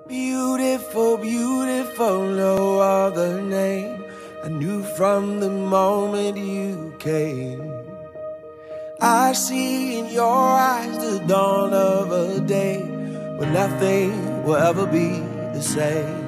Beautiful, beautiful, no other name. I knew from the moment you came. I see in your eyes the dawn of a day when nothing will ever be the same.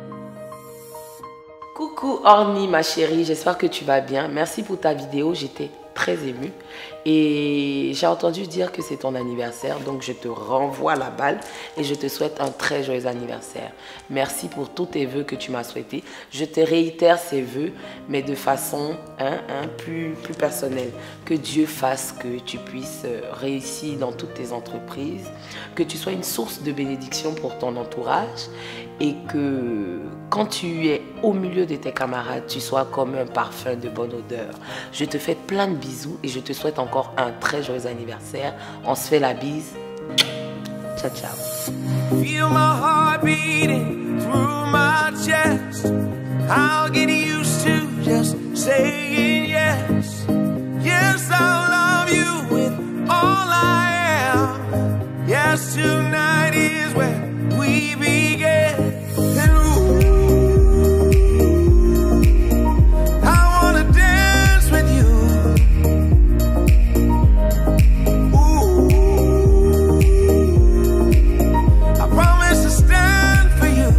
Coucou Orny ma chérie, j'espère que tu vas bien. Merci pour ta vidéo, j'étais très émue. Et j'ai entendu dire que c'est ton anniversaire, donc je te renvoie la balle et je te souhaite un très joyeux anniversaire. Merci pour tous tes vœux que tu m'as souhaités. Je te réitère ces vœux, mais de façon plus personnelle. Que Dieu fasse que tu puisses réussir dans toutes tes entreprises, que tu sois une source de bénédiction pour ton entourage et que quand tu es au milieu de tes camarades, tu sois comme un parfum de bonne odeur. Je te fais plein de bisous et je te souhaite encore un très joyeux anniversaire. On se fait la bise. Ciao, ciao. Feel my heart beating through my chest. I'll get used to just saying yes. Yes, I'll love you with all I am. Yes, tonight is where we begin. And I wanna dance with you. I promise to stand for you.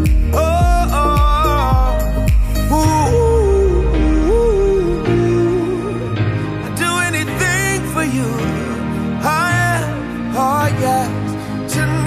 I'd do anything for you. Oh yeah, yes. Tonight